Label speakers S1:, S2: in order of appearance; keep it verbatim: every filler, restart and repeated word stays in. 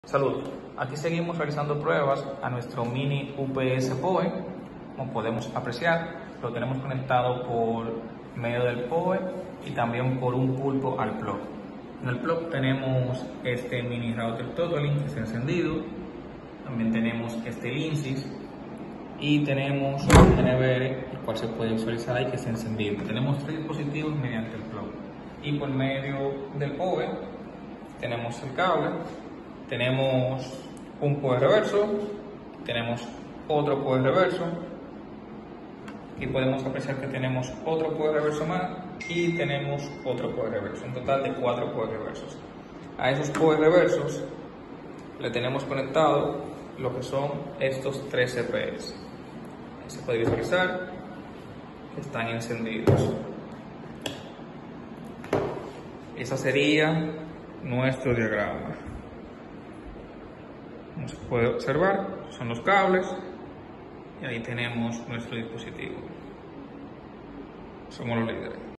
S1: Saludos, aquí seguimos realizando pruebas a nuestro mini U P S P O E. Como podemos apreciar, lo tenemos conectado por medio del P O E y también por un pulpo al plug. En el plug tenemos este mini router Totalink que está encendido, también tenemos este Linksys y tenemos un N V R, el cual se puede visualizar ahí que está encendido. Tenemos tres dispositivos mediante el plug y por medio del P O E tenemos el cable. Tenemos un P O E reverso, tenemos otro P O E reverso y podemos apreciar que tenemos otro P O E reverso más y tenemos otro P O E reverso, un total de cuatro P O E reversos. A esos P O E reversos le tenemos conectado lo que son estos tres C P S. Se puede visualizar que están encendidos. Ese sería nuestro diagrama. Como se puede observar, son los cables y ahí tenemos nuestro dispositivo. Somos los líderes.